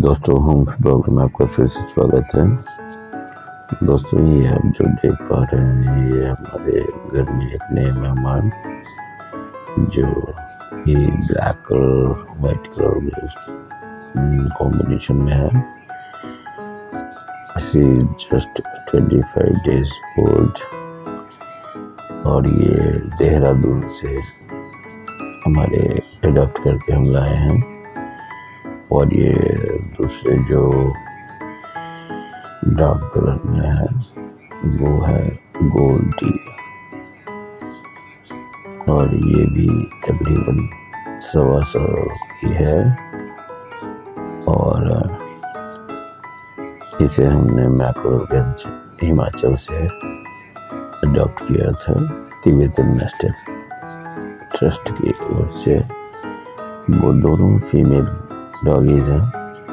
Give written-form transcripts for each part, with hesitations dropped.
दोस्तों, home blog में आपका फिर से स्वागत है। दोस्तों, ये आप जो देख पा रहे हैं, ये हमारे घर में एक नए मेहमान जो ये ब्लैक और वाइट कलर कॉम्बिनेशन में है। शी जस्ट 25 डेज ओल्ड और ये देहरादून से हमारे अडॉप्ट करके हम लाए हैं। और ये दूसरे जो डार्क कलर में है वो है गोल्डी और ये भी तकरीबन 125 की है। और इसे हमने मैक्लोडगंज हिमाचल से अडॉप्ट किया था तिब्बतन मैस्टिफ ट्रस्ट की ओर से। वो दोनों फीमेल डॉगीज हैं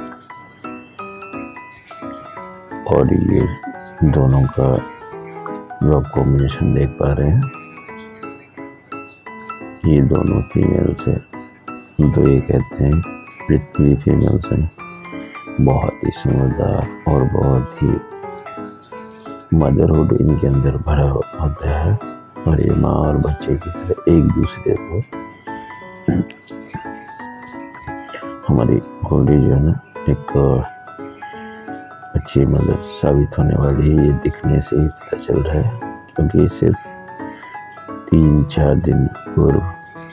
और ये दोनों का जो आप कॉम्बिनेशन देख पा रहे हैं, ये दोनों फीमेल्स हैं। तो ये कहते हैं पृथ्वी फीमेल्स हैं, बहुत ही समझदार और बहुत ही मदरहुड इनके अंदर भरा होता है। और ये माँ और बच्चे की तरह एक दूसरे को, हमारी गोल्डी जो है ना, एक अच्छी मदर साबित होने वाली है। ये दिखने से ही पता चल रहा है, क्योंकि ये सिर्फ 3-4 दिन पूर्व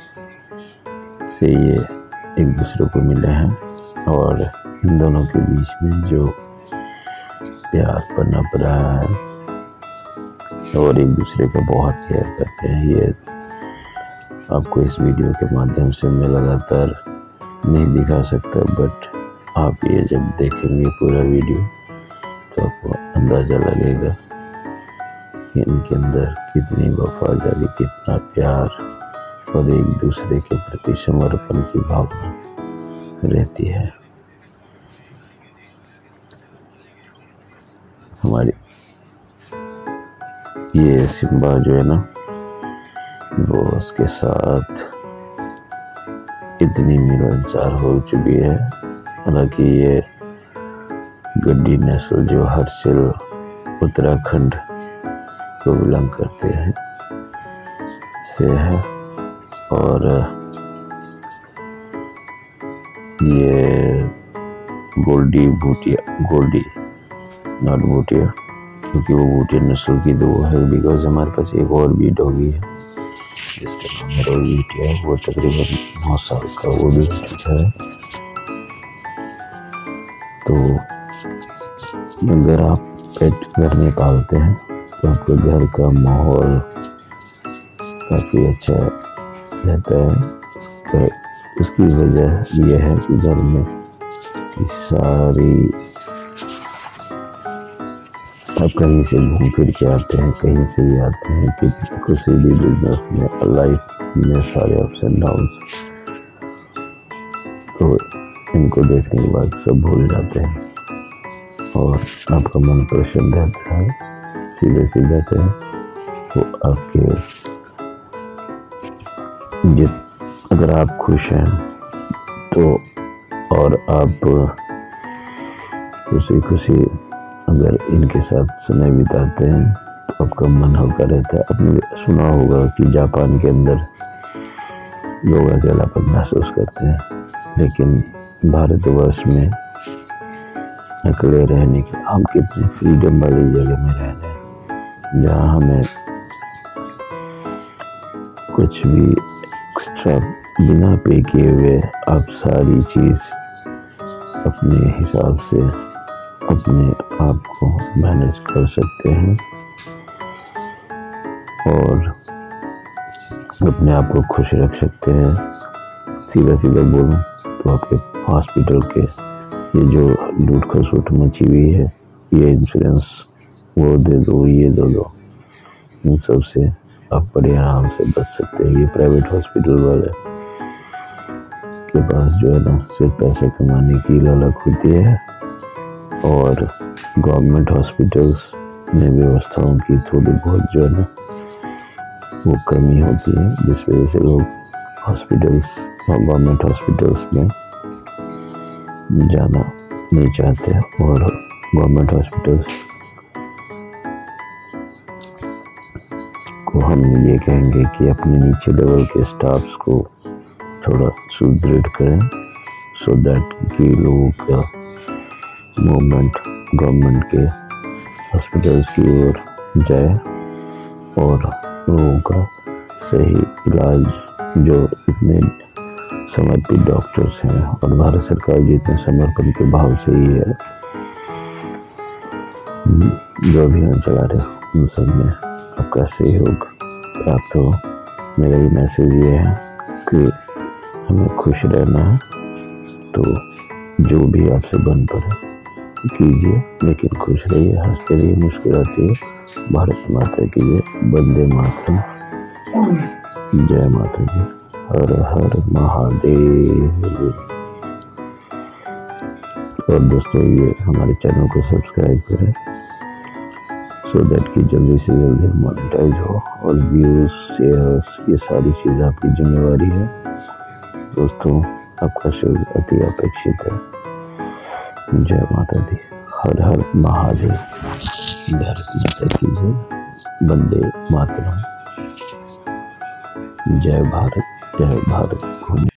से ये एक दूसरे को मिले हैं और इन दोनों के बीच में जो प्यार पनप रहा है और एक दूसरे का बहुत केयर करते हैं, ये आपको इस वीडियो के माध्यम से मैं लगातार नहीं दिखा सकता। बट आप ये जब देखेंगे पूरा वीडियो तो आपको अंदाज़ा लगेगा कि इनके अंदर कितनी वफादारी, कितना प्यार और एक दूसरे के प्रति समर्पण की भावना रहती है। हमारी ये सिम्बा जो है ना, वो उसके साथ इतनी मिलनसार हो चुकी है। हालांकि ये गड्डी नस्ल जो हर्षिल उत्तराखंड को बिलोंग करते हैं से है। और ये गोल्डी नॉट भूटिया, क्योंकि वो भूटिया नस्ल की दो है। बिकॉज हमारे पास एक और भी डॉगी है जिसका नाम है रोहित है, वो तकरीबन 9 साल का, वो भी है। तो अगर आप पेट घर में पालते हैं तो आपके घर का माहौल काफ़ी अच्छा रहता है। उसकी वजह यह है कि घर में सारी, आप कहीं से घूम फिर के आते हैं, कहीं से भी आते हैं, कि किसी भी बिजनेस में, लाइफ में सारे अप्स एंड डाउन्स, तो इनको देखने के बाद सब भूल जाते हैं और आपका मन प्रसन्न रहता है। सीधे सीधे हैं तो आपके अगर आप खुश हैं तो, और आप खुशी अगर इनके साथ समय बिताते हैं तो आपका मन हल्का रहता है। आपने सुना होगा कि जापान के अंदर लोग अकेलापन महसूस करते हैं, लेकिन भारतवर्ष में अकेले रहने के हम कितने फ्रीडम वाली जगह में रह रहे हैं, जहाँ हमें कुछ भी एक्स्ट्रा बिना पे किए हुए आप सारी चीज़ अपने हिसाब से अपने आप को मैनेज कर सकते हैं और अपने आप को खुश रख सकते हैं। सीधा बोलूं तो आपके हॉस्पिटल के ये जो लूट खसोट मची हुई है, ये इंश्योरेंस वो दे दो, ये दे दो, इन सब से आप बड़े आराम से बच सकते हैं। ये प्राइवेट हॉस्पिटल वाले के पास जो है ना, सिर्फ पैसे कमाने की लालच होती है और गवर्नमेंट हॉस्पिटल्स में व्यवस्थाओं की थोड़ी बहुत जो है ना वो कमी होती है, जिस वजह से लोग हॉस्पिटल्स और गवर्नमेंट हॉस्पिटल्स में जाना नहीं चाहते और गवर्नमेंट हॉस्पिटल्स को हम ये कहेंगे कि अपने नीचे लेवल के स्टाफ्स को थोड़ा सुदृढ़ करें, सो दैट कि लोगों का मूवमेंट गवर्नमेंट के हॉस्पिटल्स की ओर जाए और लोगों का सही इलाज, जो इतने समर्पित डॉक्टर्स हैं और भारत सरकार जितने समर्पण के भाव से ही है जो अभियान चला रहे, उन सब में आपका सहयोग प्राप्त हो। मेरा भी मैसेज ये है कि हमें खुश रहना है, तो जो भी आपसे बन पड़े कीजिए, लेकिन खुश रहिए, हंसते रहिए, मुस्कुराते रहिए। भारत माता की जय, वंदे मातरम, जय माता दी, हर हर महादेव। और दोस्तों ये हमारे चैनल को सब्सक्राइब करें, सो दैट कि जल्दी से जल्दी मोनेटाइज हो, और व्यूज शेयर्स ये सारी चीज़ आपकी जिम्मेवारी है। दोस्तों आपका शुभ अति अपेक्षित है। जय माता दी, हर हर महादेव, भारत माता की जय, वंदे मातरम, जय भारत, जय भारत।